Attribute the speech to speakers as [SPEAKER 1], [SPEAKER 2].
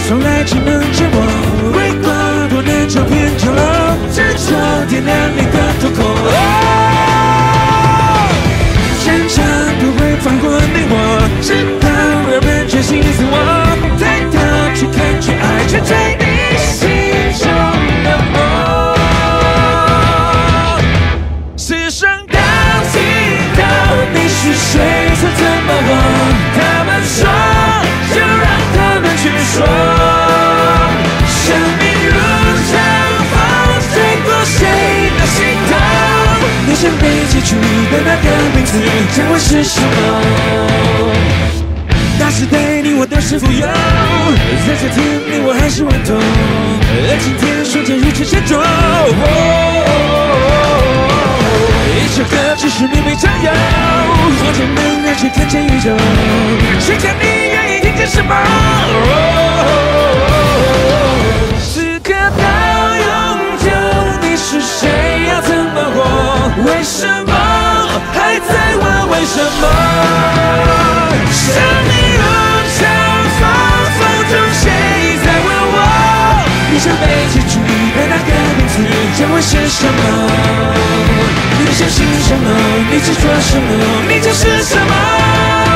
[SPEAKER 1] 从来只能折磨。为过多难照片跳楼，执着点亮你的瞳孔。战场不会放过你我，直到有人决心死我。抬头去看，去爱，去追你心中的梦。世上到尽头，你是谁？说怎么我？他们说，就让他们去说。生命如长风，吹过谁的心头？你想被记住的那个名字，将会是什么？那是对你我都是富有，在这天你我还是顽童，而今天瞬间如此沉重。一首歌只是你没占有，或者能让谁看见宇宙，谁看你愿意听见什么？此刻到永久，你是谁？要怎么活？为什么还在问为什么？生命如长风，风中谁在问我？你想被记住的那个名字将会是什么？你相信什么？你执着什么？你就是什么？